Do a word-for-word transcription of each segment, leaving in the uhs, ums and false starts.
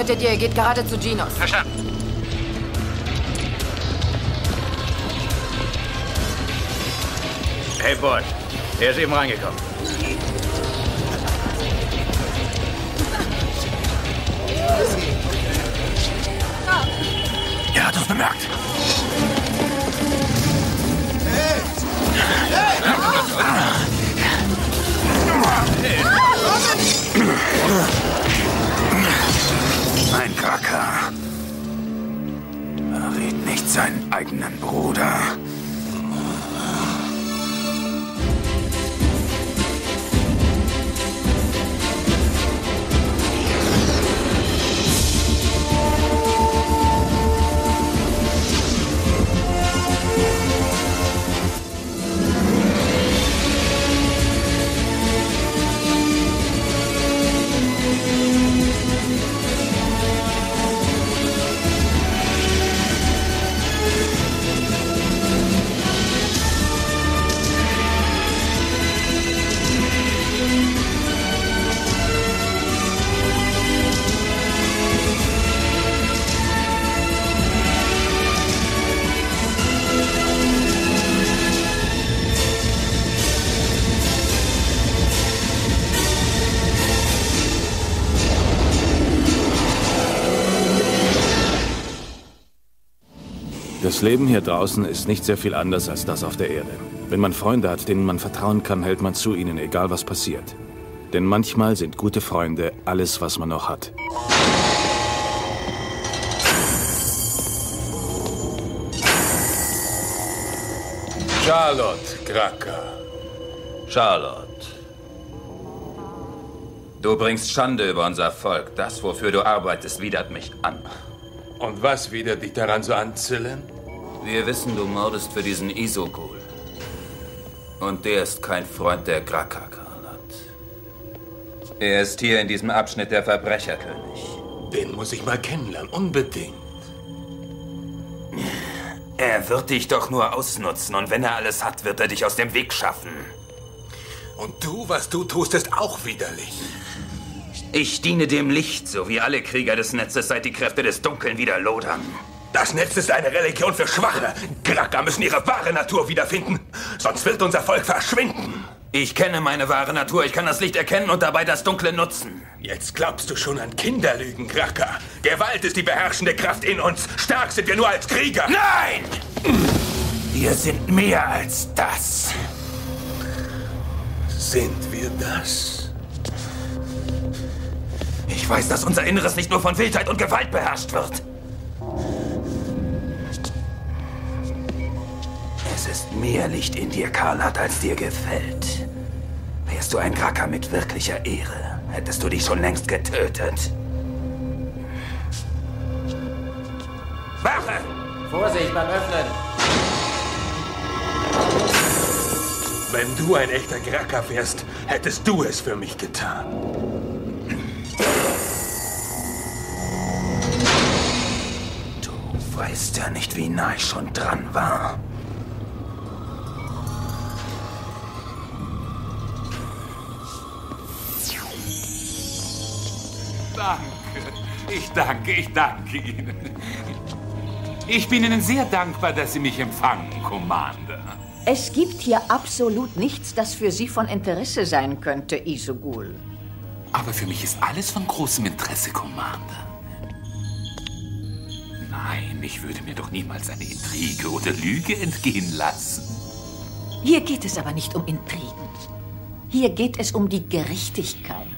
Vorbereitet ihr, ihr geht gerade zu Genos. Verstanden. Hey, Boy. Er ist eben reingekommen. Er hat uns bemerkt. Hey! Hey! Ein Kraka verrät nicht seinen eigenen Bruder. Das Leben hier draußen ist nicht sehr viel anders als das auf der Erde. Wenn man Freunde hat, denen man vertrauen kann, hält man zu ihnen, egal was passiert. Denn manchmal sind gute Freunde alles, was man noch hat. Charlotte Kraka. Charlotte. Du bringst Schande über unser Volk. Das, wofür du arbeitest, widert mich an. Und was widert dich daran so anzüllen? Wir wissen, du mordest für diesen Isogul. Und der ist kein Freund der Kraka, Karlat. Er ist hier in diesem Abschnitt der Verbrecherkönig. Den muss ich mal kennenlernen, unbedingt. Er wird dich doch nur ausnutzen und wenn er alles hat, wird er dich aus dem Weg schaffen. Und du, was du tust, ist auch widerlich. Ich diene dem Licht, so wie alle Krieger des Netzes, seit die Kräfte des Dunkeln wieder lodern. Das Netz ist eine Religion für Schwache. Kraka müssen ihre wahre Natur wiederfinden, sonst wird unser Volk verschwinden. Ich kenne meine wahre Natur, ich kann das Licht erkennen und dabei das Dunkle nutzen. Jetzt glaubst du schon an Kinderlügen, Kraka. Gewalt ist die beherrschende Kraft in uns. Stark sind wir nur als Krieger. Nein! Wir sind mehr als das. Sind wir das? Ich weiß, dass unser Inneres nicht nur von Wildheit und Gewalt beherrscht wird. Es ist mehr Licht in dir, Karlat, als dir gefällt. Wärst du ein Kraka mit wirklicher Ehre, hättest du dich schon längst getötet. Wache! Vorsicht beim Öffnen! Wenn du ein echter Kraka wärst, hättest du es für mich getan. Du weißt ja nicht, wie nah ich schon dran war. Danke. Ich danke, ich danke Ihnen. Ich bin Ihnen sehr dankbar, dass Sie mich empfangen, Commander. Es gibt hier absolut nichts, das für Sie von Interesse sein könnte, Isogul. Aber für mich ist alles von großem Interesse, Commander. Nein, ich würde mir doch niemals eine Intrige oder Lüge entgehen lassen. Hier geht es aber nicht um Intrigen. Hier geht es um die Gerechtigkeit.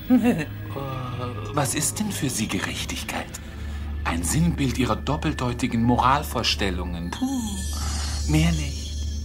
Was ist denn für Sie Gerechtigkeit? Ein Sinnbild Ihrer doppeldeutigen Moralvorstellungen. Puh, mehr nicht.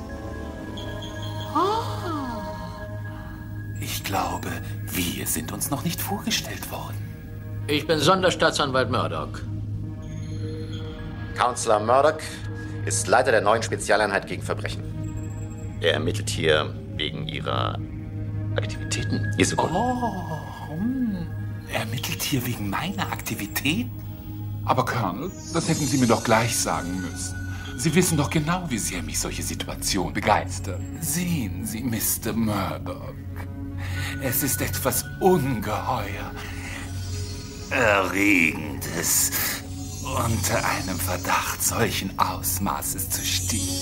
Ich glaube, wir sind uns noch nicht vorgestellt worden. Ich bin Sonderstaatsanwalt Murdoch. Counselor Murdoch ist Leiter der neuen Spezialeinheit gegen Verbrechen. Er ermittelt hier wegen Ihrer Aktivitäten. Isogul. Oh, hm. Er ermittelt hier wegen meiner Aktivitäten? Aber Colonel, das hätten Sie mir doch gleich sagen müssen. Sie wissen doch genau, wie sehr mich solche Situationen begeistern. Sehen Sie, Mister Murdoch. Es ist etwas ungeheuer. Erregendes, unter einem Verdacht solchen Ausmaßes zu stehen.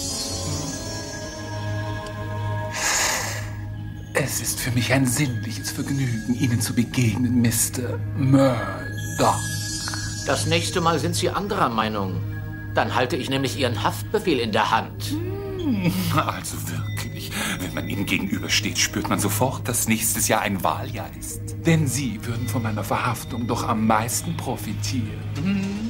Es ist für mich ein sinnliches Vergnügen, Ihnen zu begegnen, Mister Murdoch. Das nächste Mal sind Sie anderer Meinung. Dann halte ich nämlich Ihren Haftbefehl in der Hand. Also wirklich, wenn man Ihnen gegenübersteht, spürt man sofort, dass nächstes Jahr ein Wahljahr ist. Denn Sie würden von meiner Verhaftung doch am meisten profitieren.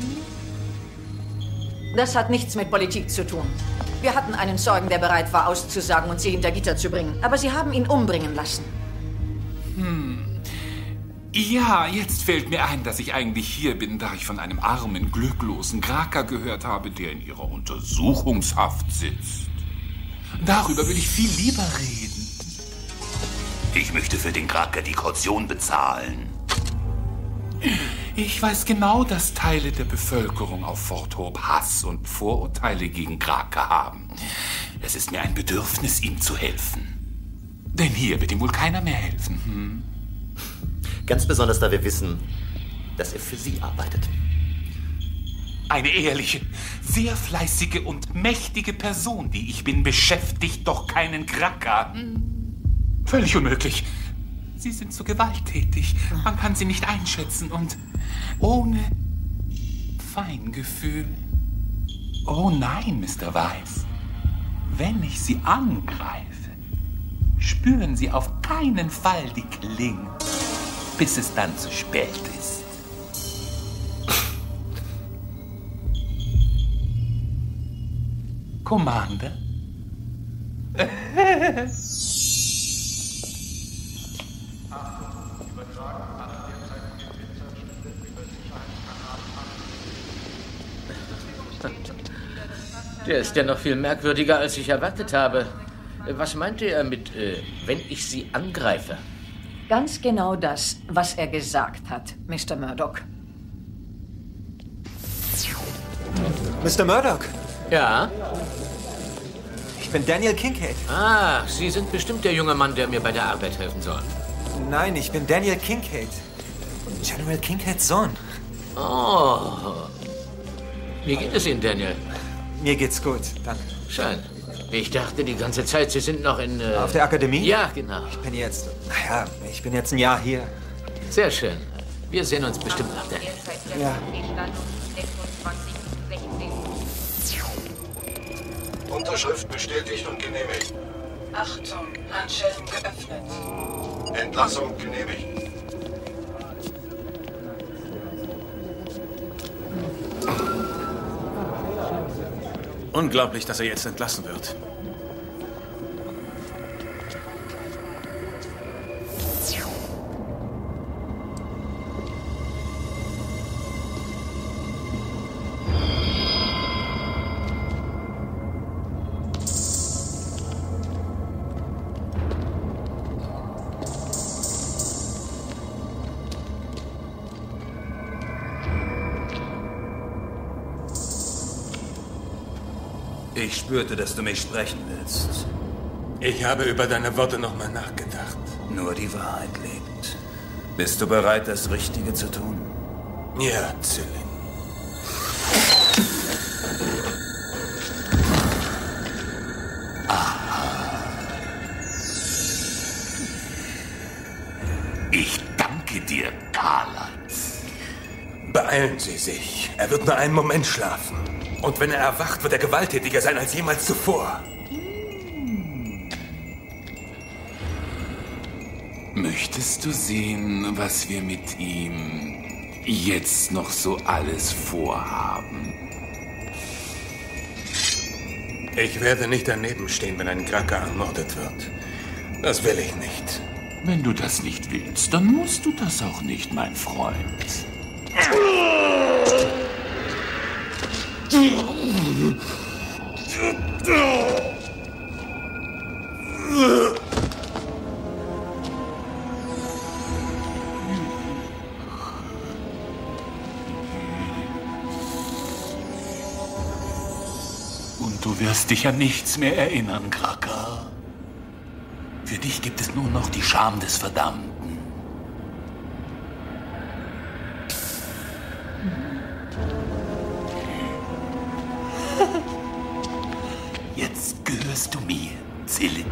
Das hat nichts mit Politik zu tun. Wir hatten einen Zeugen, der bereit war, auszusagen und Sie hinter Gitter zu bringen. Aber Sie haben ihn umbringen lassen. Hm. Ja, jetzt fällt mir ein, dass ich eigentlich hier bin, da ich von einem armen, glücklosen Graka gehört habe, der in ihrer Untersuchungshaft sitzt. Darüber will ich viel lieber reden. Ich möchte für den Graka die Kaution bezahlen. Ich weiß genau, dass Teile der Bevölkerung auf Fort Hope Hass und Vorurteile gegen Graka haben. Es ist mir ein Bedürfnis, ihm zu helfen. Denn hier wird ihm wohl keiner mehr helfen. Hm? Ganz besonders, da wir wissen, dass er für Sie arbeitet. Eine ehrliche, sehr fleißige und mächtige Person, die ich bin, beschäftigt doch keinen Graka. Völlig unmöglich. Sie sind zu gewalttätig. Man kann sie nicht einschätzen und ohne Feingefühl. Oh nein, Mister Weiss. Wenn ich Sie angreife, spüren Sie auf keinen Fall die Klinge, bis es dann zu spät ist. Commander? Der ist ja noch viel merkwürdiger, als ich erwartet habe. Was meinte er mit, äh, wenn ich Sie angreife? Ganz genau das, was er gesagt hat, Mister Murdoch. Mister Murdoch? Ja? Ich bin Daniel Kincaid. Ah, Sie sind bestimmt der junge Mann, der mir bei der Arbeit helfen soll. Nein, ich bin Daniel Kincaid. General Kincaids Sohn. Oh. Wie geht es Ihnen, Daniel? Mir geht's gut, danke. Schön. Ich dachte die ganze Zeit, Sie sind noch in... Äh... Auf der Akademie? Ja, genau. Ich bin jetzt... Naja, ich bin jetzt ein Jahr hier. Sehr schön. Wir sehen uns bestimmt noch, Daniel. Ja. Unterschrift bestätigt und genehmigt. Achtung, Handschellen geöffnet. Entlassung genehmigt. Unglaublich, dass er jetzt entlassen wird. Ich spürte, dass du mich sprechen willst. Ich habe über deine Worte nochmal nachgedacht. Nur die Wahrheit lebt. Bist du bereit, das Richtige zu tun? Ja, Zilling. Aha. Ich danke dir, Karlans. Beeilen Sie sich. Er wird nur einen Moment schlafen. Und wenn er erwacht, wird er gewalttätiger sein als jemals zuvor. Möchtest du sehen, was wir mit ihm jetzt noch so alles vorhaben? Ich werde nicht daneben stehen, wenn ein Graka ermordet wird. Das will ich nicht. Wenn du das nicht willst, dann musst du das auch nicht, mein Freund. Und du wirst dich an nichts mehr erinnern, Graka. Für dich gibt es nur noch die Scham des Verdammten. Jetzt gehörst du mir, Zillin.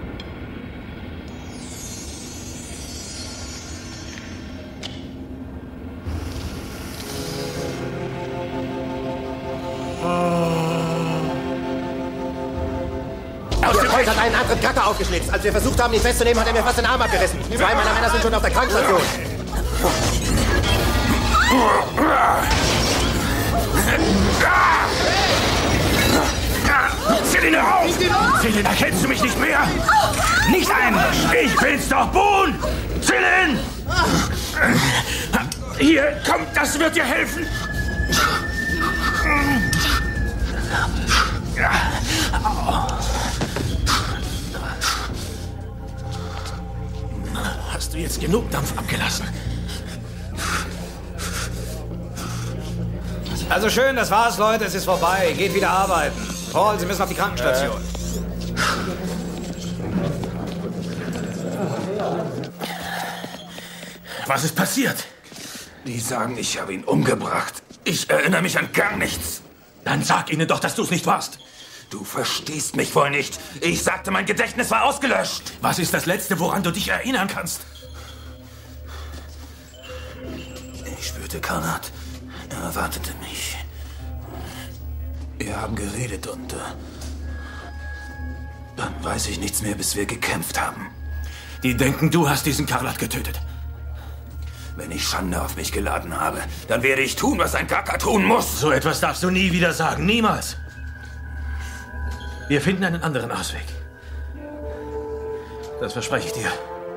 Der Freund hat einen anderen Kacker aufgeschlitzt. Als wir versucht haben, ihn festzunehmen, hat er mir fast den Arm abgerissen. Zwei meiner Männer sind schon auf der Krankenstation. Zillin, hör auf! Zillin, erkennst du mich nicht mehr? Nicht einmischen! Ich bin's doch, Boone! Zillin! Hier, komm, das wird dir helfen! Hast du jetzt genug Dampf abgelassen? Also schön, das war's, Leute. Es ist vorbei. Geht wieder arbeiten. Paul, Sie müssen auf die Krankenstation. Was ist passiert? Die sagen, ich habe ihn umgebracht. Ich erinnere mich an gar nichts. Dann sag ihnen doch, dass du es nicht warst. Du verstehst mich wohl nicht. Ich sagte, mein Gedächtnis war ausgelöscht. Was ist das Letzte, woran du dich erinnern kannst? Ich spürte Karnat. Er erwartete mich. Wir haben geredet und äh, dann weiß ich nichts mehr, bis wir gekämpft haben. Die denken, du hast diesen Karlat getötet. Wenn ich Schande auf mich geladen habe, dann werde ich tun, was ein Kraka tun muss. So etwas darfst du nie wieder sagen. Niemals. Wir finden einen anderen Ausweg. Das verspreche ich dir.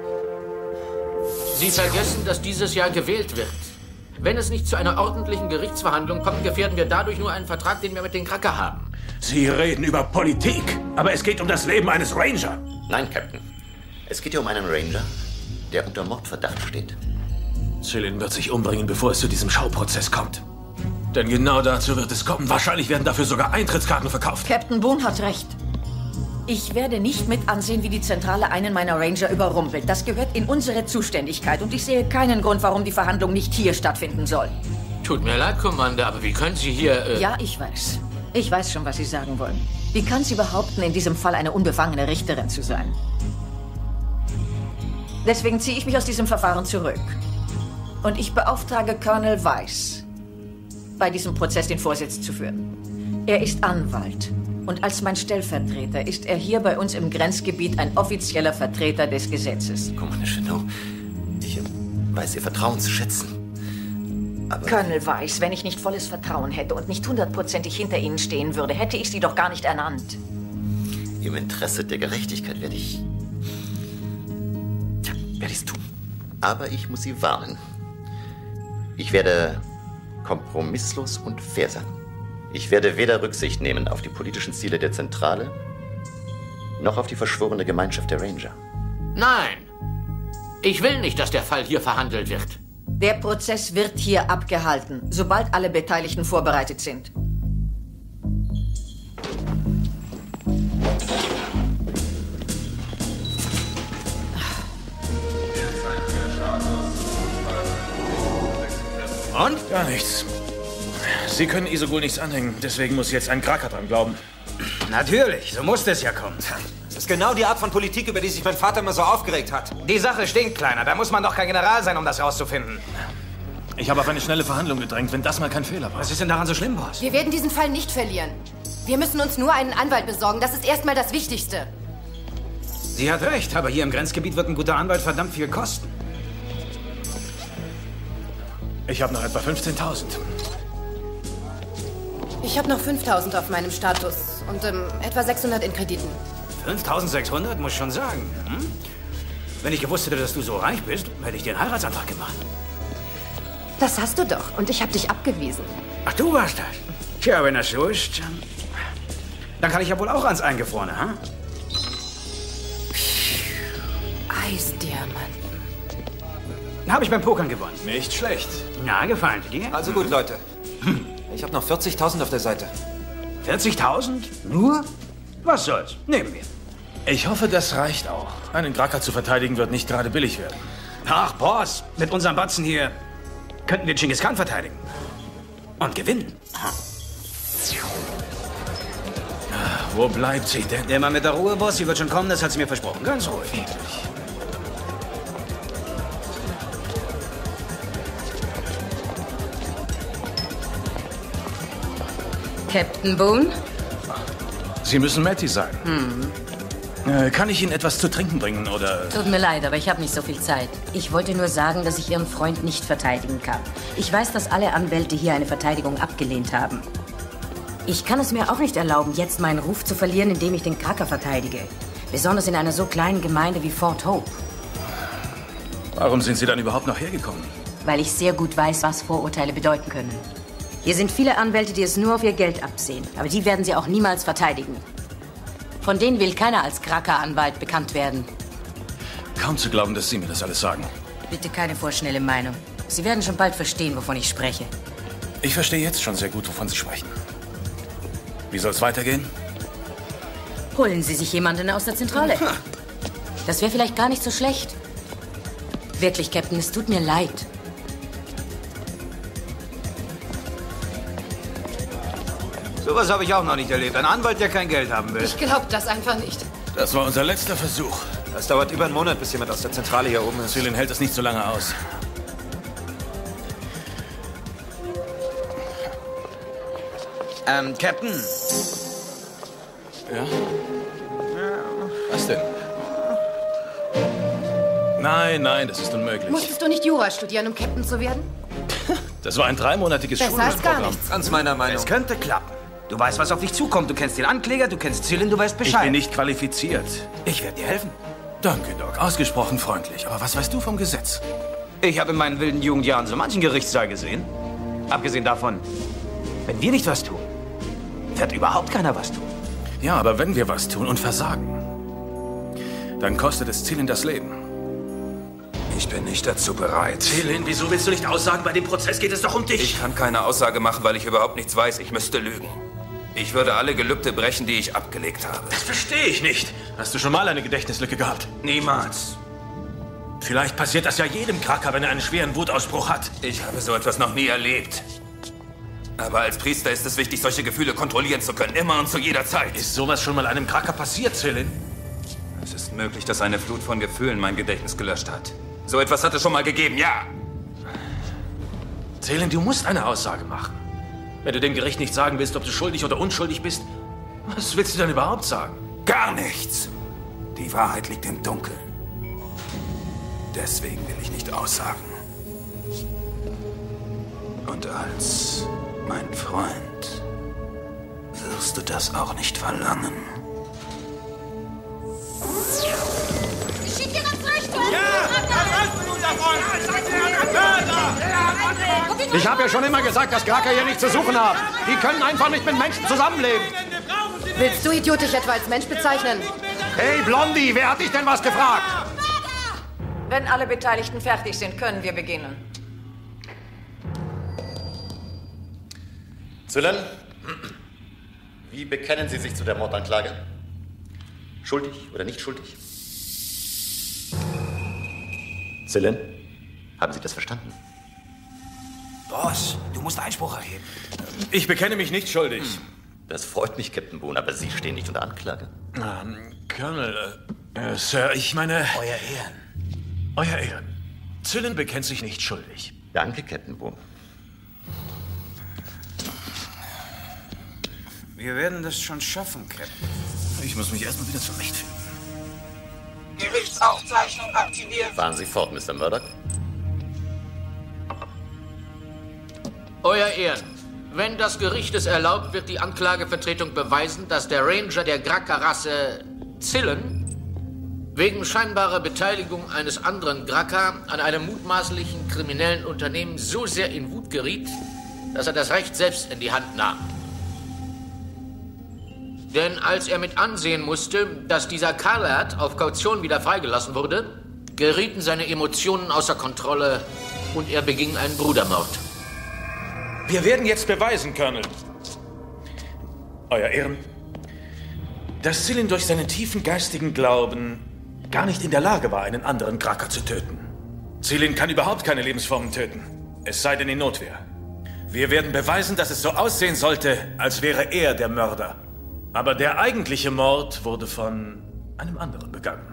Sie vergessen, dass dieses Jahr gewählt wird. Wenn es nicht zu einer ordentlichen Gerichtsverhandlung kommt, gefährden wir dadurch nur einen Vertrag, den wir mit den Kraka haben. Sie reden über Politik, aber es geht um das Leben eines Ranger. Nein, Captain. Es geht hier um einen Ranger, der unter Mordverdacht steht. Zillin wird sich umbringen, bevor es zu diesem Schauprozess kommt. Denn genau dazu wird es kommen. Wahrscheinlich werden dafür sogar Eintrittskarten verkauft. Captain Boone hat recht. Ich werde nicht mit ansehen, wie die Zentrale einen meiner Ranger überrumpelt. Das gehört in unsere Zuständigkeit und ich sehe keinen Grund, warum die Verhandlung nicht hier stattfinden soll. Tut mir leid, Kommandeur, aber wie können Sie hier... Äh ja, ich weiß. Ich weiß schon, was Sie sagen wollen. Wie kann sie behaupten, in diesem Fall eine unbefangene Richterin zu sein? Deswegen ziehe ich mich aus diesem Verfahren zurück. Und ich beauftrage Colonel Weiss, bei diesem Prozess den Vorsitz zu führen. Er ist Anwalt. Und als mein Stellvertreter ist er hier bei uns im Grenzgebiet ein offizieller Vertreter des Gesetzes. Kommandeur Chennault, ich weiß Ihr Vertrauen zu schätzen. Aber Colonel Weiss, wenn ich nicht volles Vertrauen hätte und nicht hundertprozentig hinter Ihnen stehen würde, hätte ich Sie doch gar nicht ernannt. im Interesse der Gerechtigkeit werde ich... Tja, werde ich es tun. Aber ich muss Sie warnen. Ich werde kompromisslos und fair sein. Ich werde weder Rücksicht nehmen auf die politischen Ziele der Zentrale, noch auf die verschworene Gemeinschaft der Ranger. Nein! Ich will nicht, dass der Fall hier verhandelt wird. Der Prozess wird hier abgehalten, sobald alle Beteiligten vorbereitet sind. Und? Gar nichts. Sie können Isogul nichts anhängen, deswegen muss jetzt ein Kraka dran glauben. Natürlich, so musste es ja kommen. Das ist genau die Art von Politik, über die sich mein Vater immer so aufgeregt hat. Die Sache stinkt, Kleiner. Da muss man doch kein General sein, um das rauszufinden. Ich habe auf eine schnelle Verhandlung gedrängt, wenn das mal kein Fehler war. Was ist denn daran so schlimm, Boss? Wir werden diesen Fall nicht verlieren. Wir müssen uns nur einen Anwalt besorgen. Das ist erstmal das Wichtigste. Sie hat recht, aber hier im Grenzgebiet wird ein guter Anwalt verdammt viel kosten. Ich habe noch etwa fünfzehntausend. Ich habe noch fünftausend auf meinem Status und ähm, etwa sechshundert in Krediten. fünftausendsechshundert, muss schon sagen. Hm? Wenn ich gewusst hätte, dass du so reich bist, hätte ich dir einen Heiratsantrag gemacht. Das hast du doch und ich habe dich abgewiesen. Ach, du warst das? Tja, wenn das so ist, dann kann ich ja wohl auch ans Eingefrorene, hm? Eisdiamanten. Habe ich beim Pokern gewonnen. Nicht schlecht. Na, gefallen dir? Also gut, Leute. Ich habe noch vierzigtausend auf der Seite. vierzigtausend? Nur? Was soll's? Nehmen wir. Ich hoffe, das reicht auch. Einen Kraka zu verteidigen wird nicht gerade billig werden. Ach, Boss, mit unserem Batzen hier könnten wir Genghis Khan verteidigen. Und gewinnen. Wo bleibt sie denn? Der Mann mit der Ruhe, Boss, sie wird schon kommen, das hat sie mir versprochen. Ganz ruhig. Captain Boone? Sie müssen Matty sein. Hm. Äh, kann ich Ihnen etwas zu trinken bringen, oder? Tut mir leid, aber ich habe nicht so viel Zeit. Ich wollte nur sagen, dass ich Ihren Freund nicht verteidigen kann. Ich weiß, dass alle Anwälte hier eine Verteidigung abgelehnt haben. Ich kann es mir auch nicht erlauben, jetzt meinen Ruf zu verlieren, indem ich den Kraker verteidige. Besonders in einer so kleinen Gemeinde wie Fort Hope. Warum sind Sie dann überhaupt noch hergekommen? Weil ich sehr gut weiß, was Vorurteile bedeuten können. Hier sind viele Anwälte, die es nur auf ihr Geld absehen. Aber die werden Sie auch niemals verteidigen. Von denen will keiner als Kraker-Anwalt bekannt werden. Kaum zu glauben, dass Sie mir das alles sagen. Bitte keine vorschnelle Meinung. Sie werden schon bald verstehen, wovon ich spreche. Ich verstehe jetzt schon sehr gut, wovon Sie sprechen. Wie soll es weitergehen? Holen Sie sich jemanden aus der Zentrale. Das wäre vielleicht gar nicht so schlecht. Wirklich, Captain, es tut mir leid. Sowas habe ich auch noch nicht erlebt. Ein Anwalt, der kein Geld haben will. Ich glaube das einfach nicht. Das war unser letzter Versuch. Das dauert über einen Monat, bis jemand aus der Zentrale hier oben ist. Celine hält es nicht so lange aus. Ähm, Captain. Ja? Was denn? Nein, nein, das ist unmöglich. Musstest du nicht Jura studieren, um Captain zu werden? Das war ein dreimonatiges Besser als gar Schulungsprogramm. nichts. Ganz meiner Meinung. Es könnte klappen. Du weißt, was auf dich zukommt. Du kennst den Ankläger, du kennst Celine, du weißt Bescheid. Ich bin nicht qualifiziert. Ich werde dir helfen. Danke, Doc. Ausgesprochen freundlich. Aber was weißt du vom Gesetz? Ich habe in meinen wilden Jugendjahren so manchen Gerichtssaal gesehen. Abgesehen davon, wenn wir nicht was tun, wird überhaupt keiner was tun. Ja, aber wenn wir was tun und versagen, dann kostet es Celine das Leben. Ich bin nicht dazu bereit. Celine, wieso willst du nicht aussagen? Bei dem Prozess geht es doch um dich. Ich kann keine Aussage machen, weil ich überhaupt nichts weiß. Ich müsste lügen. Ich würde alle Gelübde brechen, die ich abgelegt habe. Das verstehe ich nicht. Hast du schon mal eine Gedächtnislücke gehabt? Niemals. Vielleicht passiert das ja jedem Kraker, wenn er einen schweren Wutausbruch hat. Ich habe so etwas noch nie erlebt. Aber als Priester ist es wichtig, solche Gefühle kontrollieren zu können. Immer und zu jeder Zeit. Ist sowas schon mal einem Kraker passiert, Celine? Es ist möglich, dass eine Flut von Gefühlen mein Gedächtnis gelöscht hat. So etwas hat es schon mal gegeben, ja. Celine, du musst eine Aussage machen. Wenn du dem Gericht nicht sagen willst, ob du schuldig oder unschuldig bist, was willst du dann überhaupt sagen? Gar nichts. Die Wahrheit liegt im Dunkeln. Deswegen will ich nicht aussagen. Und als mein Freund wirst du das auch nicht verlangen. Schick dir das recht! Ja! Ich habe ja schon immer gesagt, dass Kraker hier nichts zu suchen haben. Die können einfach nicht mit Menschen zusammenleben. Willst du Idiot dich etwa als Mensch bezeichnen? Hey, Blondie, wer hat dich denn was gefragt? Wenn alle Beteiligten fertig sind, können wir beginnen. Celine, wie bekennen Sie sich zu der Mordanklage? Schuldig oder nicht schuldig? Celine, haben Sie das verstanden? Boss, du musst Einspruch erheben. Ich bekenne mich nicht schuldig. Das freut mich, Captain Boone, aber Sie stehen nicht unter Anklage. Ähm, Colonel, äh, äh, Sir, ich meine... Euer Ehren. Euer Ehren. Celine bekennt sich nicht schuldig. Danke, Captain Boone. Wir werden das schon schaffen, Captain. Ich muss mich erstmal wieder zurechtfinden. Gerichtsaufzeichnung aktiviert. Fahren Sie fort, Mister Murdoch. Euer Ehren, wenn das Gericht es erlaubt, wird die Anklagevertretung beweisen, dass der Ranger der Gracker-Rasse Zillen wegen scheinbarer Beteiligung eines anderen Gracker an einem mutmaßlichen kriminellen Unternehmen so sehr in Wut geriet, dass er das Recht selbst in die Hand nahm. Denn als er mit ansehen musste, dass dieser Carlert auf Kaution wieder freigelassen wurde, gerieten seine Emotionen außer Kontrolle und er beging einen Brudermord. Wir werden jetzt beweisen, Colonel. Euer Ehren, dass Celine durch seinen tiefen geistigen Glauben gar nicht in der Lage war, einen anderen Kraker zu töten. Celine kann überhaupt keine Lebensformen töten, es sei denn in Notwehr. Wir werden beweisen, dass es so aussehen sollte, als wäre er der Mörder. Aber der eigentliche Mord wurde von einem anderen begangen.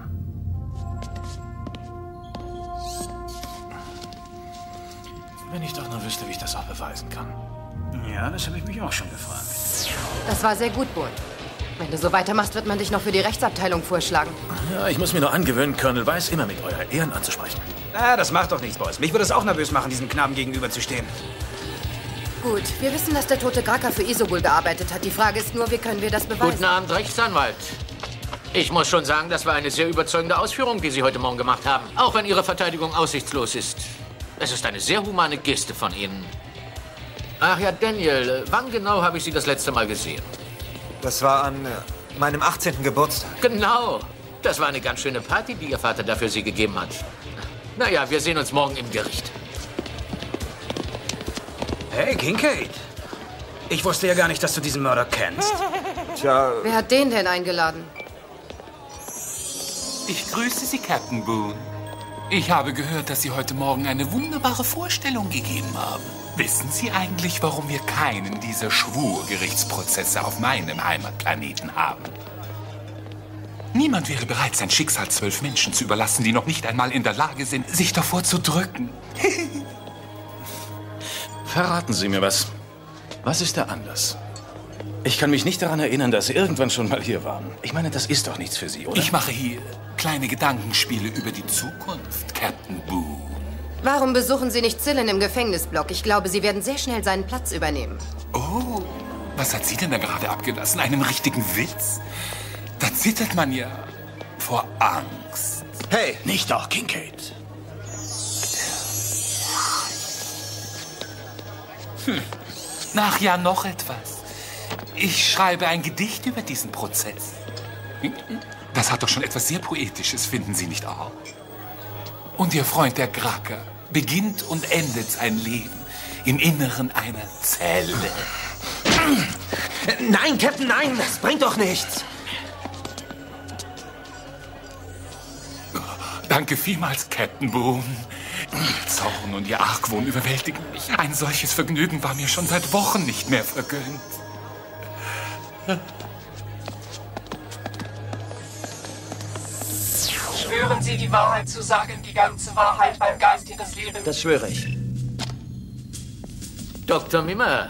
Wenn ich doch nur wüsste, wie ich das auch beweisen kann. Ja, das habe ich mich auch schon gefragt. Das war sehr gut, Boone. Wenn du so weitermachst, wird man dich noch für die Rechtsabteilung vorschlagen. Ja, ich muss mir nur angewöhnen, Colonel Weiss immer mit eurer Ehren anzusprechen. Ah, das macht doch nichts, Boys. Mich würde es auch nervös machen, diesem Knaben gegenüberzustehen. Gut, wir wissen, dass der tote Graka für Isogul gearbeitet hat. Die Frage ist nur, wie können wir das beweisen? Guten Abend, Rechtsanwalt. Ich muss schon sagen, das war eine sehr überzeugende Ausführung, die Sie heute Morgen gemacht haben. Auch wenn Ihre Verteidigung aussichtslos ist. Es ist eine sehr humane Geste von Ihnen. Ach ja, Daniel, wann genau habe ich Sie das letzte Mal gesehen? Das war an äh, meinem achtzehnten Geburtstag. Genau. Das war eine ganz schöne Party, die Ihr Vater dafür Sie gegeben hat. Naja, wir sehen uns morgen im Gericht. Hey, Kincaid. Ich wusste ja gar nicht, dass du diesen Mörder kennst. Tja... Wer hat den denn eingeladen? Ich grüße Sie, Captain Boone. Ich habe gehört, dass Sie heute Morgen eine wunderbare Vorstellung gegeben haben. Wissen Sie eigentlich, warum wir keinen dieser Schwurgerichtsprozesse auf meinem Heimatplaneten haben? Niemand wäre bereit, sein Schicksal zwölf Menschen zu überlassen, die noch nicht einmal in der Lage sind, sich davor zu drücken. Verraten Sie mir was. Was ist der Anlass? Ich kann mich nicht daran erinnern, dass Sie irgendwann schon mal hier waren. Ich meine, das ist doch nichts für Sie, oder? Ich mache hier kleine Gedankenspiele über die Zukunft, Captain Boone. Warum besuchen Sie nicht Zillen im Gefängnisblock? Ich glaube, Sie werden sehr schnell seinen Platz übernehmen. Oh, was hat sie denn da gerade abgelassen? Einen richtigen Witz? Da zittert man ja vor Angst. Hey! Nicht doch, Kincaid. Hm. Ach ja, noch etwas. Ich schreibe ein Gedicht über diesen Prozess. Das hat doch schon etwas sehr Poetisches, finden Sie nicht auch? Und Ihr Freund, der Graka, beginnt und endet sein Leben im Inneren einer Zelle. Nein, Captain, nein, das bringt doch nichts. Danke vielmals, Captain Boone. Ihr Zorn und Ihr Argwohn überwältigen mich. Ein solches Vergnügen war mir schon seit Wochen nicht mehr vergönnt. Schwören Sie, die Wahrheit zu sagen, die ganze Wahrheit beim Geist Ihres Lebens? Das schwöre ich. Doktor Mimmer,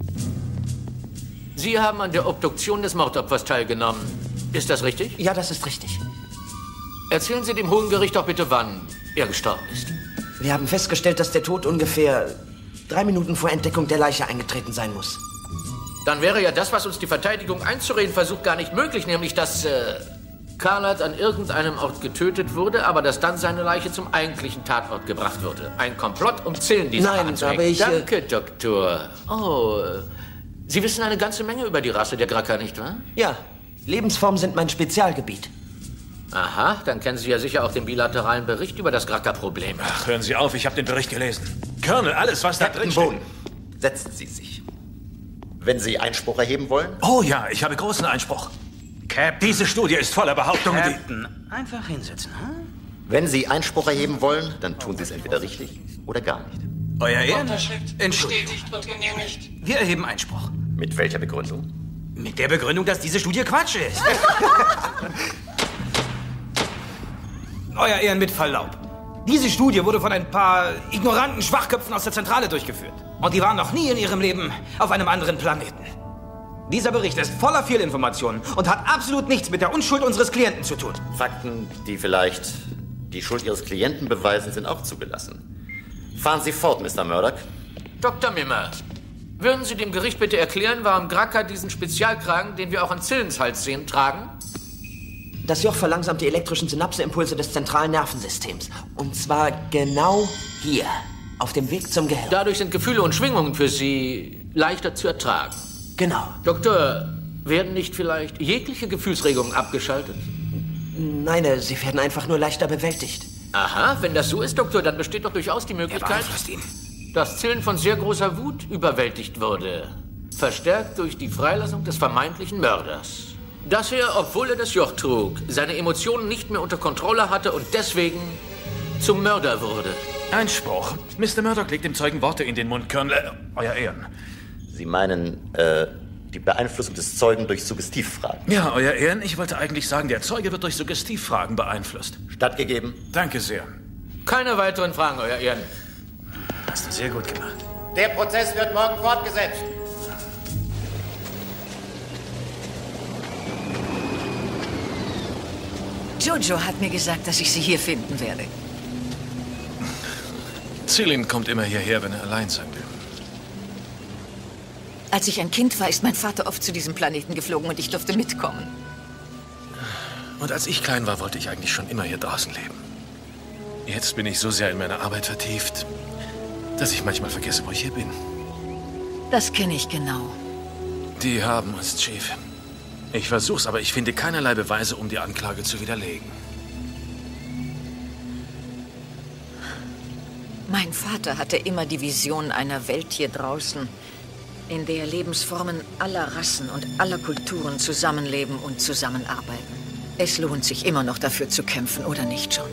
Sie haben an der Obduktion des Mordopfers teilgenommen. Ist das richtig? Ja, das ist richtig. Erzählen Sie dem Hohen Gericht doch bitte, wann er gestorben ist. Wir haben festgestellt, dass der Tod ungefähr drei Minuten vor Entdeckung der Leiche eingetreten sein muss. Dann wäre ja das, was uns die Verteidigung einzureden versucht, gar nicht möglich, nämlich dass äh, Carlat an irgendeinem Ort getötet wurde, aber dass dann seine Leiche zum eigentlichen Tatort gebracht wurde. Ein Komplott, um Zillen die Sache anzuhängen. aber ich... Danke, äh... Doktor. Oh, Sie wissen eine ganze Menge über die Rasse der Graka, nicht wahr? Ja, Lebensformen sind mein Spezialgebiet. Aha, dann kennen Sie ja sicher auch den bilateralen Bericht über das Graka-Problem. Ach, hören Sie auf, ich habe den Bericht gelesen. Colonel, alles, was da drin steht. Boone, setzen Sie sich. Wenn Sie Einspruch erheben wollen? Oh ja, ich habe großen Einspruch. Cap, diese Studie ist voller Behauptungen, die... Captain, einfach hinsetzen, hm? Wenn Sie Einspruch erheben wollen, dann tun Sie es entweder richtig oder gar nicht. Euer Ehren, Unterschrift Entschuldigung. bestätigt und genehmigt. Wir erheben Einspruch. Mit welcher Begründung? Mit der Begründung, dass diese Studie Quatsch ist. Euer Ehren, mit Verlaub. Diese Studie wurde von ein paar ignoranten Schwachköpfen aus der Zentrale durchgeführt. Und die waren noch nie in ihrem Leben auf einem anderen Planeten. Dieser Bericht ist voller Fehlinformationen und hat absolut nichts mit der Unschuld unseres Klienten zu tun. Fakten, die vielleicht die Schuld Ihres Klienten beweisen, sind auch zugelassen. Fahren Sie fort, Mister Murdoch. Doktor Mimmer, würden Sie dem Gericht bitte erklären, warum Graka diesen Spezialkragen, den wir auch an Zillens Hals sehen, tragen? Das Joch verlangsamt die elektrischen Synapseimpulse des zentralen Nervensystems. Und zwar genau hier, auf dem Weg zum Gehirn. Dadurch sind Gefühle und Schwingungen für Sie leichter zu ertragen. Genau. Doktor, werden nicht vielleicht jegliche Gefühlsregungen abgeschaltet? Nein, sie werden einfach nur leichter bewältigt. Aha, wenn das so ist, Doktor, dann besteht doch durchaus die Möglichkeit, dass Zillen von sehr großer Wut überwältigt wurde. Verstärkt durch die Freilassung des vermeintlichen Mörders. Dass er, obwohl er das Joch trug, seine Emotionen nicht mehr unter Kontrolle hatte und deswegen zum Mörder wurde. Einspruch. Mister Murdoch legt dem Zeugen Worte in den Mund, Colonel. Äh, Euer Ehren. Sie meinen, äh, Die Beeinflussung des Zeugen durch Suggestivfragen. Ja, Euer Ehren, ich wollte eigentlich sagen, der Zeuge wird durch Suggestivfragen beeinflusst. Stattgegeben. Danke sehr. Keine weiteren Fragen, Euer Ehren. Hast du sehr gut gemacht. Der Prozess wird morgen fortgesetzt. Jojo hat mir gesagt, dass ich Sie hier finden werde. Zillin kommt immer hierher, wenn er allein sein will. Als ich ein Kind war, ist mein Vater oft zu diesem Planeten geflogen und ich durfte mitkommen. Und als ich klein war, wollte ich eigentlich schon immer hier draußen leben. Jetzt bin ich so sehr in meine Arbeit vertieft, dass ich manchmal vergesse, wo ich hier bin. Das kenne ich genau. Die haben uns, Chief. Ich versuch's, aber ich finde keinerlei Beweise, um die Anklage zu widerlegen. Mein Vater hatte immer die Vision einer Welt hier draußen, in der Lebensformen aller Rassen und aller Kulturen zusammenleben und zusammenarbeiten. Es lohnt sich immer noch dafür zu kämpfen, oder nicht, John?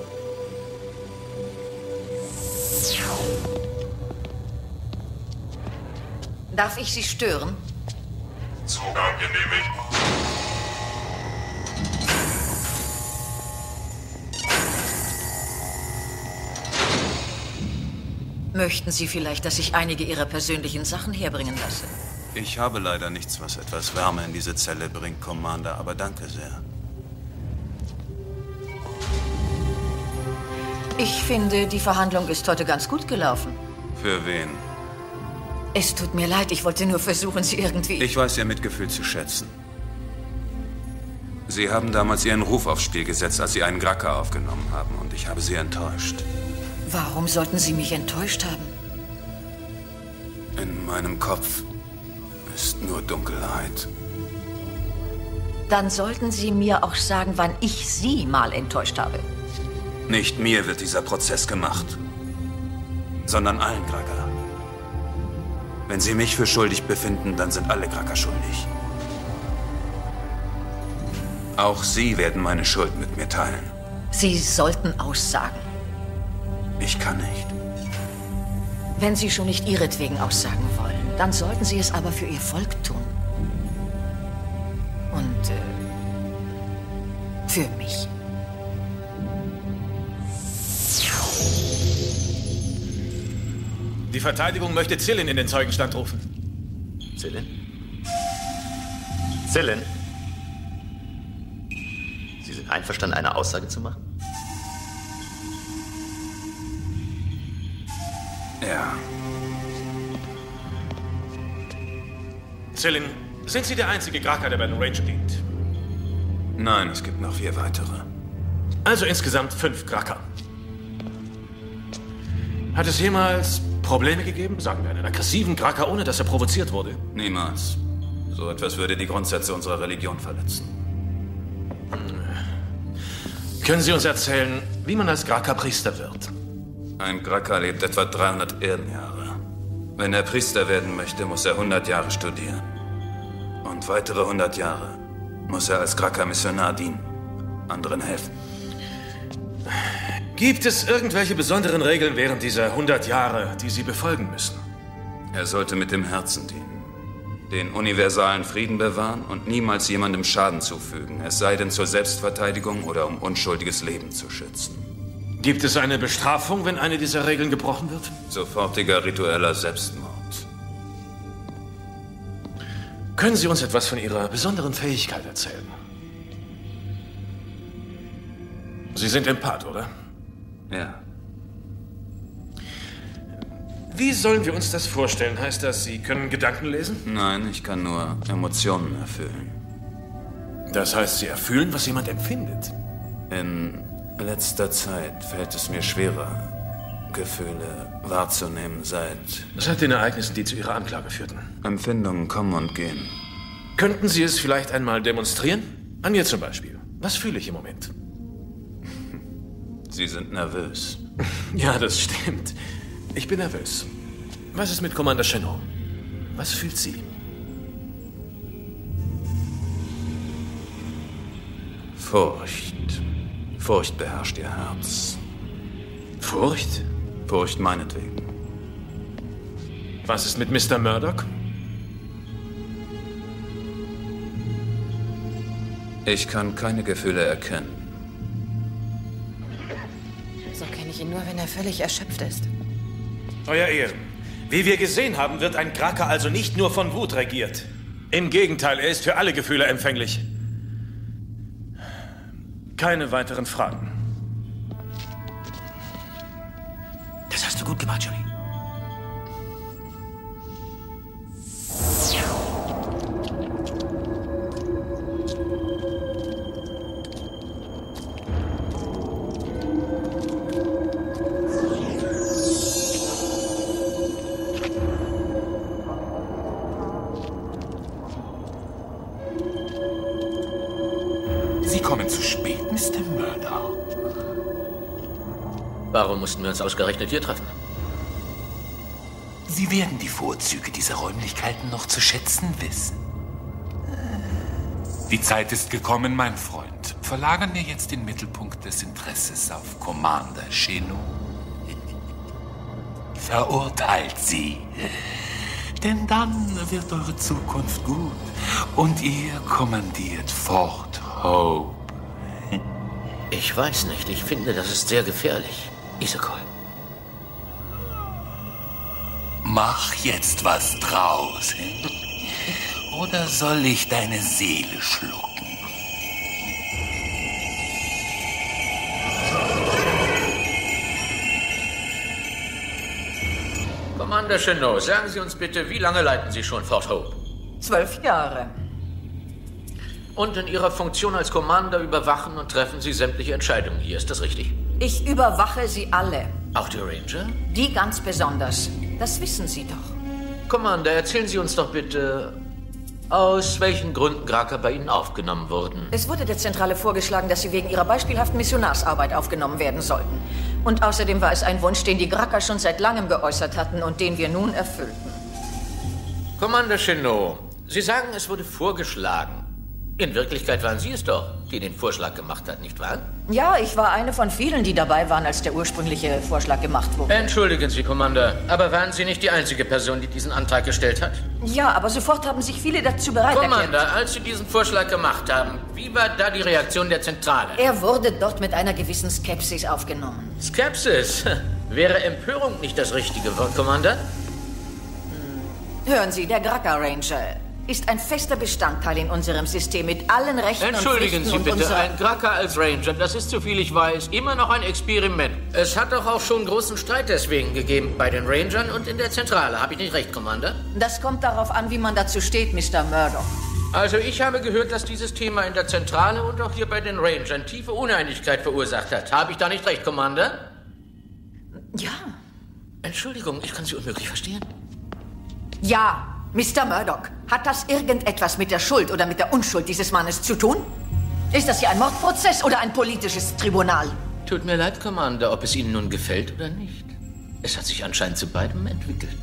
Darf ich Sie stören? Zugang genehmigt. Möchten Sie vielleicht, dass ich einige Ihrer persönlichen Sachen herbringen lasse? Ich habe leider nichts, was etwas Wärme in diese Zelle bringt, Commander, aber danke sehr. Ich finde, die Verhandlung ist heute ganz gut gelaufen. Für wen? Es tut mir leid, ich wollte nur versuchen, Sie irgendwie... Ich weiß Ihr Mitgefühl zu schätzen. Sie haben damals Ihren Ruf aufs Spiel gesetzt, als Sie einen Graka aufgenommen haben, und ich habe Sie enttäuscht. Warum sollten Sie mich enttäuscht haben? In meinem Kopf ist nur Dunkelheit. Dann sollten Sie mir auch sagen, wann ich Sie mal enttäuscht habe. Nicht mir wird dieser Prozess gemacht, sondern allen Graka. Wenn Sie mich für schuldig befinden, dann sind alle Graka schuldig. Auch Sie werden meine Schuld mit mir teilen. Sie sollten aussagen. Ich kann nicht. Wenn Sie schon nicht Ihretwegen aussagen wollen, dann sollten Sie es aber für Ihr Volk tun. Und äh, für mich. Die Verteidigung möchte Zillin in den Zeugenstand rufen. Zillin? Zillin? Sie sind einverstanden, eine Aussage zu machen? Ja. Zillin, sind Sie der einzige Graka, der bei den Ranger dient? Nein, es gibt noch vier weitere. Also insgesamt fünf Graka. Hat es jemals Probleme gegeben, sagen wir einen aggressiven Graka, ohne dass er provoziert wurde? Niemals. So etwas würde die Grundsätze unserer Religion verletzen. Können Sie uns erzählen, wie man als Graka-Priester wird? Ein Graka lebt etwa dreihundert Erdenjahre. Wenn er Priester werden möchte, muss er hundert Jahre studieren. Und weitere hundert Jahre muss er als Graka-Missionar dienen, anderen helfen. Gibt es irgendwelche besonderen Regeln während dieser hundert Jahre, die Sie befolgen müssen? Er sollte mit dem Herzen dienen, den universalen Frieden bewahren und niemals jemandem Schaden zufügen, es sei denn zur Selbstverteidigung oder um unschuldiges Leben zu schützen. Gibt es eine Bestrafung, wenn eine dieser Regeln gebrochen wird? Sofortiger ritueller Selbstmord. Können Sie uns etwas von Ihrer besonderen Fähigkeit erzählen? Sie sind Empath, oder? Ja. Wie sollen wir uns das vorstellen? Heißt das, Sie können Gedanken lesen? Nein, ich kann nur Emotionen erfüllen. Das heißt, Sie erfühlen, was jemand empfindet? In letzter Zeit fällt es mir schwerer, Gefühle wahrzunehmen seit... Seit den Ereignissen, die zu Ihrer Anklage führten. Empfindungen kommen und gehen. Könnten Sie es vielleicht einmal demonstrieren? An mir zum Beispiel. Was fühle ich im Moment? Sie sind nervös. Ja, das stimmt. Ich bin nervös. Was ist mit Commander Chennault? Was fühlt sie? Furcht. Furcht beherrscht ihr Herz. Furcht? Furcht meinetwegen. Was ist mit Mister Murdoch? Ich kann keine Gefühle erkennen. So kenne ich ihn nur, wenn er völlig erschöpft ist. Euer Ehren, wie wir gesehen haben, wird ein Gracker also nicht nur von Wut regiert. Im Gegenteil, er ist für alle Gefühle empfänglich. Keine weiteren Fragen. Das hast du gut gemacht, Johnny. Sie kommen zu spät, Mister Murdoch. Warum mussten wir uns ausgerechnet hier treffen? Sie werden die Vorzüge dieser Räumlichkeiten noch zu schätzen wissen. Die Zeit ist gekommen, mein Freund. Verlagern wir jetzt den Mittelpunkt des Interesses auf Commander Cheneau. Verurteilt sie. Denn dann wird eure Zukunft gut. Und ihr kommandiert Fort Hope. Ich weiß nicht. Ich finde, das ist sehr gefährlich. Isokol. Mach jetzt was draus. Oder soll ich deine Seele schlucken? Commander Cheneau, sagen Sie uns bitte, wie lange leiten Sie schon Fort Hope? Zwölf Jahre. Und in Ihrer Funktion als Commander überwachen und treffen Sie sämtliche Entscheidungen hier, ist das richtig? Ich überwache sie alle. Auch die Ranger? Die ganz besonders. Das wissen Sie doch. Commander, erzählen Sie uns doch bitte, aus welchen Gründen Gracker bei Ihnen aufgenommen wurden. Es wurde der Zentrale vorgeschlagen, dass Sie wegen Ihrer beispielhaften Missionarsarbeit aufgenommen werden sollten. Und außerdem war es ein Wunsch, den die Gracker schon seit langem geäußert hatten und den wir nun erfüllten. Commander Cheneau, Sie sagen, es wurde vorgeschlagen. In Wirklichkeit waren Sie es doch, die den Vorschlag gemacht hat, nicht wahr? Ja, ich war eine von vielen, die dabei waren, als der ursprüngliche Vorschlag gemacht wurde. Entschuldigen Sie, Commander, aber waren Sie nicht die einzige Person, die diesen Antrag gestellt hat? Ja, aber sofort haben sich viele dazu bereit erklärt. Commander, als Sie diesen Vorschlag gemacht haben, wie war da die Reaktion der Zentrale? Er wurde dort mit einer gewissen Skepsis aufgenommen. Skepsis? Wäre Empörung nicht das richtige Wort, Commander? Hören Sie, der Gracker Ranger ist ein fester Bestandteil in unserem System mit allen Rechten Entschuldigen und Sie Pflichten bitte, und ein Gracker als Ranger, das ist, soviel ich weiß, immer noch ein Experiment. Es hat doch auch schon großen Streit deswegen gegeben bei den Rangern und in der Zentrale. Habe ich nicht recht, Commander? Das kommt darauf an, wie man dazu steht, Mister Murdoch. Also ich habe gehört, dass dieses Thema in der Zentrale und auch hier bei den Rangern tiefe Uneinigkeit verursacht hat. Habe ich da nicht recht, Commander? Ja. Entschuldigung, ich kann Sie unmöglich verstehen. Ja. Mister Murdoch, hat das irgendetwas mit der Schuld oder mit der Unschuld dieses Mannes zu tun? Ist das hier ein Mordprozess oder ein politisches Tribunal? Tut mir leid, Commander, ob es Ihnen nun gefällt oder nicht. Es hat sich anscheinend zu beidem entwickelt.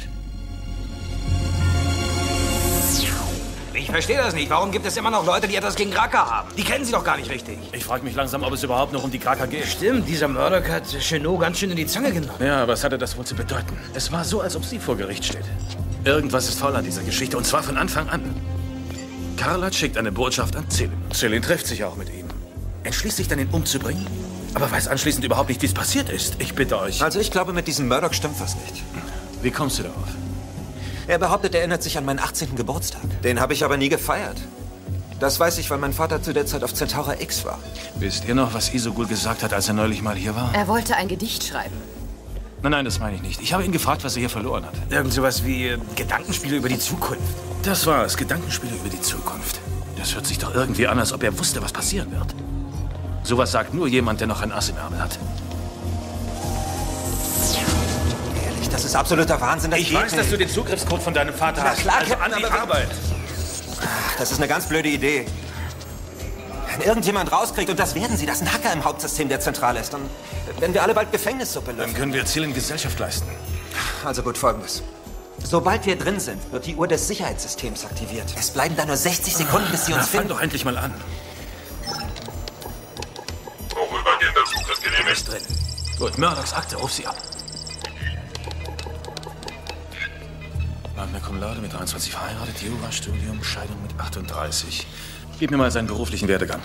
Ich verstehe das nicht. Warum gibt es immer noch Leute, die etwas gegen Gracker haben? Die kennen Sie doch gar nicht richtig. Ich frage mich langsam, ob es überhaupt noch um die Gracker geht. Stimmt, dieser Murdoch hat Cheneau ganz schön in die Zange genommen. Ja, was hatte das wohl zu bedeuten? Es war so, als ob sie vor Gericht steht. Irgendwas ist faul an dieser Geschichte, und zwar von Anfang an. Karlat schickt eine Botschaft an Zillin. Zillin trifft sich auch mit ihm. Entschließt sich dann, ihn umzubringen, aber weiß anschließend überhaupt nicht, wie es passiert ist. Ich bitte euch. Also ich glaube, mit diesem Murdoch stimmt was nicht. Wie kommst du darauf? Er behauptet, er erinnert sich an meinen achtzehnten Geburtstag. Den habe ich aber nie gefeiert. Das weiß ich, weil mein Vater zu der Zeit auf Centaura X war. Wisst ihr noch, was Isogul gesagt hat, als er neulich mal hier war? Er wollte ein Gedicht schreiben. Nein, nein, das meine ich nicht. Ich habe ihn gefragt, was er hier verloren hat. Irgend sowas wie äh, Gedankenspiele über die Zukunft. Das war es, Gedankenspiele über die Zukunft. Das hört sich doch irgendwie an, als ob er wusste, was passieren wird. Sowas sagt nur jemand, der noch ein Ass im Ärmel hat. Ehrlich, das ist absoluter Wahnsinn. Das ich geht weiß, nicht. dass du den Zugriffscode von deinem Vater Na hast. klar, also Captain, an die aber- Arbeit. Ach, das ist eine ganz blöde Idee. Wenn irgendjemand rauskriegt, und das werden sie, dass ein Hacker im Hauptsystem der Zentrale ist, dann werden wir alle bald Gefängnissuppe lösen. Dann können wir Zillin Gesellschaft leisten. Also gut, Folgendes. Sobald wir drin sind, wird die Uhr des Sicherheitssystems aktiviert. Es bleiben da nur sechzig Sekunden, bis sie uns Na, fang finden. doch endlich mal an. Vorübergehender Zugriff genehmigt. Ist drin. Gut, Murdochs Akte, ruf sie ab. Magna Cum Laude mit dreiundzwanzig verheiratet, Jurastudium, Scheidung mit achtunddreißig. Gib mir mal seinen beruflichen Werdegang.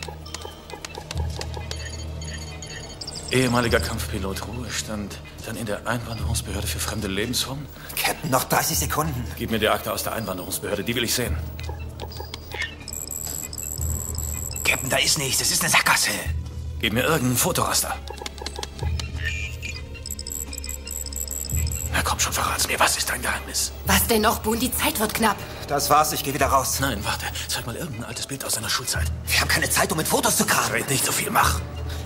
Ehemaliger Kampfpilot, Ruhestand, dann in der Einwanderungsbehörde für fremde Lebensformen. Captain, noch dreißig Sekunden. Gib mir die Akte aus der Einwanderungsbehörde, die will ich sehen. Captain, da ist nichts, das ist eine Sackgasse. Gib mir irgendein Fotoraster. Na komm schon, verrat's mir, was ist dein Geheimnis? Was denn noch, Boone? Die Zeit wird knapp. Das war's, ich gehe wieder raus. Nein, warte, zeig mal irgendein altes Bild aus seiner Schulzeit. Wir haben keine Zeit, um mit Fotos zu kramen. Red nicht so viel, mach.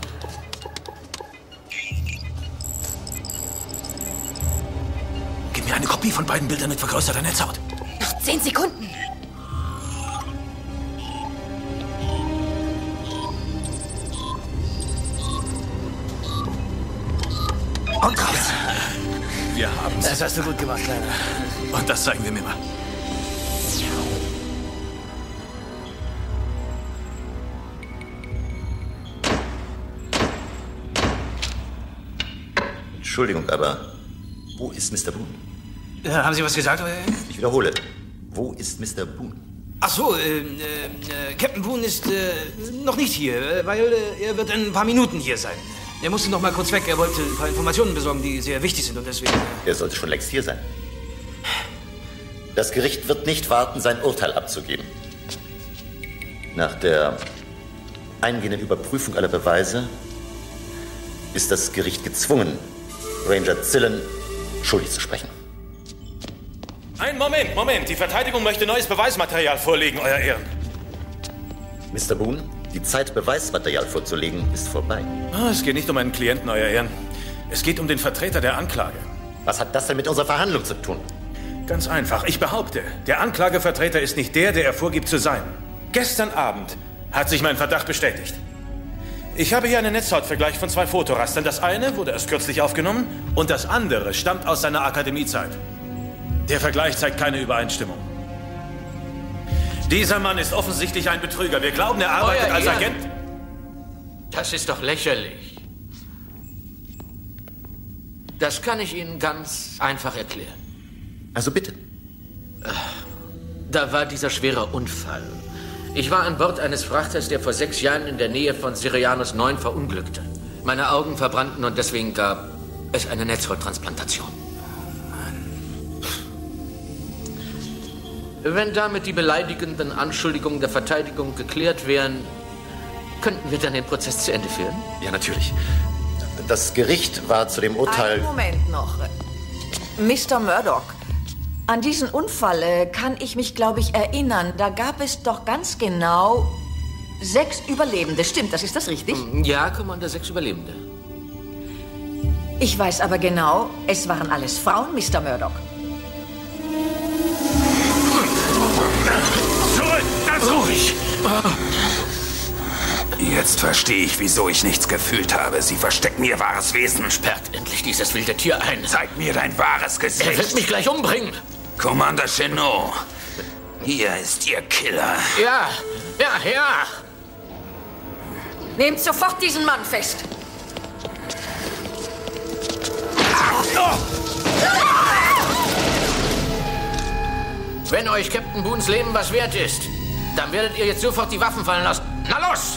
Gib mir eine Kopie von beiden Bildern mit vergrößerter Netzhaut. Noch zehn Sekunden. Und raus. Wir haben's. Das hast du gut gemacht, Kleiner. Und das zeigen wir mir mal. Entschuldigung, aber wo ist Mister Boone? Ja, haben Sie was gesagt, oder? Ich wiederhole. Wo ist Mister Boone? Ach so, äh, äh, Captain Boone ist äh, noch nicht hier, äh, weil äh, er wird in ein paar Minuten hier sein. Er musste noch mal kurz weg. Er wollte ein paar Informationen besorgen, die sehr wichtig sind und deswegen... Äh Er sollte schon längst hier sein. Das Gericht wird nicht warten, sein Urteil abzugeben. Nach der eingehenden Überprüfung aller Beweise ist das Gericht gezwungen, Ranger Zillen schuldig zu sprechen. Ein Moment, Moment. Die Verteidigung möchte neues Beweismaterial vorlegen, Euer Ehren. Mister Boone, die Zeit, Beweismaterial vorzulegen, ist vorbei. Ah, es geht nicht um einen Klienten, Euer Ehren. Es geht um den Vertreter der Anklage. Was hat das denn mit unserer Verhandlung zu tun? Ganz einfach. Ich behaupte, der Anklagevertreter ist nicht der, der er vorgibt zu sein. Gestern Abend hat sich mein Verdacht bestätigt. Ich habe hier einen Netzhautvergleich von zwei Fotorastern. Das eine wurde erst kürzlich aufgenommen und das andere stammt aus seiner Akademiezeit. Der Vergleich zeigt keine Übereinstimmung. Dieser Mann ist offensichtlich ein Betrüger. Wir glauben, er arbeitet Euer als Ehren. Agent. Das ist doch lächerlich. Das kann ich Ihnen ganz einfach erklären. Also bitte. Da war dieser schwere Unfall. Ich war an Bord eines Frachters, der vor sechs Jahren in der Nähe von Sirianus neun verunglückte. Meine Augen verbrannten und deswegen gab es eine Netzhauttransplantation. Wenn damit die beleidigenden Anschuldigungen der Verteidigung geklärt wären, könnten wir dann den Prozess zu Ende führen? Ja, natürlich. Das Gericht war zu dem Urteil... Einen Moment noch. Mister Murdoch, an diesen Unfall äh, kann ich mich, glaube ich, erinnern. Da gab es doch ganz genau sechs Überlebende. Stimmt, das ist das richtig? Ja, Commander, sechs Überlebende. Ich weiß aber genau, es waren alles Frauen, Mister Murdoch. Zurück, ganz ruhig. Jetzt verstehe ich, wieso ich nichts gefühlt habe. Sie verstecken ihr wahres Wesen. Sperrt endlich dieses wilde Tier ein. Zeig mir dein wahres Gesicht. Er wird mich gleich umbringen. Commander Chenot, hier ist Ihr Killer. Ja, ja, ja. Nehmt sofort diesen Mann fest. Wenn euch Captain Boones Leben was wert ist, dann werdet ihr jetzt sofort die Waffen fallen lassen. Na los!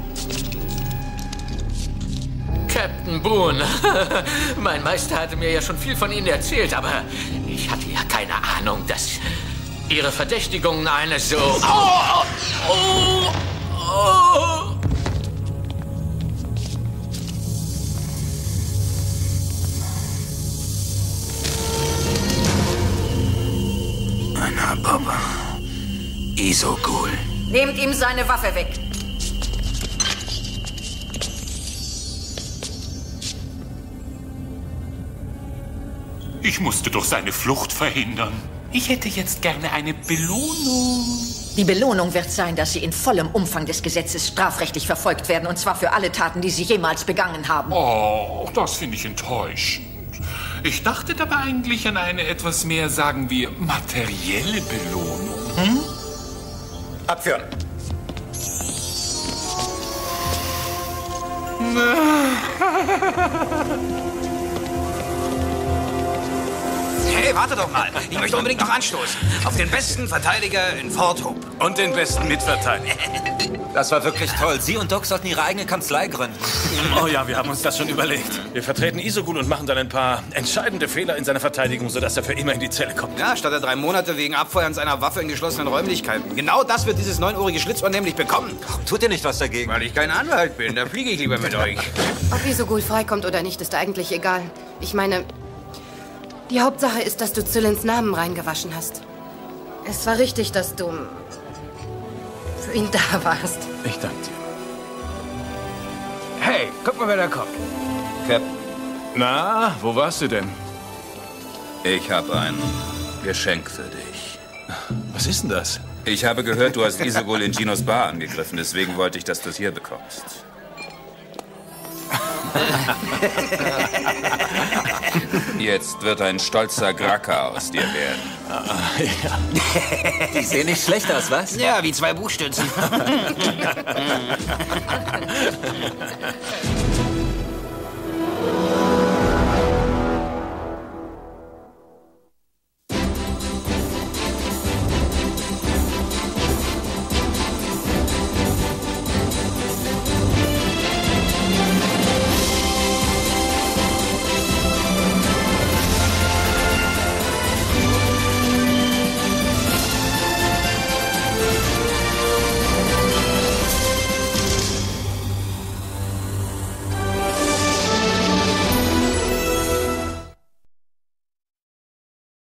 Captain Boone. Mein Meister hatte mir ja schon viel von Ihnen erzählt, aber ich hatte ja keine Ahnung, dass Ihre Verdächtigungen eine so... Oh, oh, oh. Ein Hababa. Isogul. Nehmt ihm seine Waffe weg. Ich musste doch seine Flucht verhindern. Ich hätte jetzt gerne eine Belohnung. Die Belohnung wird sein, dass Sie in vollem Umfang des Gesetzes strafrechtlich verfolgt werden, und zwar für alle Taten, die Sie jemals begangen haben. Oh, das finde ich enttäuschend. Ich dachte dabei eigentlich an eine etwas mehr, sagen wir, materielle Belohnung. Hm? Abführen. Hey, Hey, warte doch mal. Ich möchte unbedingt noch anstoßen. Auf den besten Verteidiger in Fort Hope. Und den besten Mitverteidiger. Das war wirklich toll. Sie und Doc sollten Ihre eigene Kanzlei gründen. Oh ja, wir haben uns das schon überlegt. Wir vertreten Isogul und machen dann ein paar entscheidende Fehler in seiner Verteidigung, sodass er für immer in die Zelle kommt. Ja, statt er drei Monate wegen Abfeuern seiner Waffe in geschlossenen Räumlichkeiten. Genau das wird dieses neunohrige Schlitzohr nämlich bekommen. Tut ihr nicht was dagegen? Weil ich kein Anwalt bin, da fliege ich lieber mit euch. Ob Isogul freikommt oder nicht, ist eigentlich egal. Ich meine, die Hauptsache ist, dass du Zillens Namen reingewaschen hast. Es war richtig, dass du für ihn da warst. Ich danke dir. Hey, guck mal, wer da kommt. Cap. Na, wo warst du denn? Ich habe ein Geschenk für dich. Was ist denn das? Ich habe gehört, du hast Isogul in Ginos Bar angegriffen. Deswegen wollte ich, dass du es hier bekommst. Jetzt wird ein stolzer Graka aus dir werden. Ja. Die sehen nicht schlecht aus, was? Ja, wie zwei Buchstützen.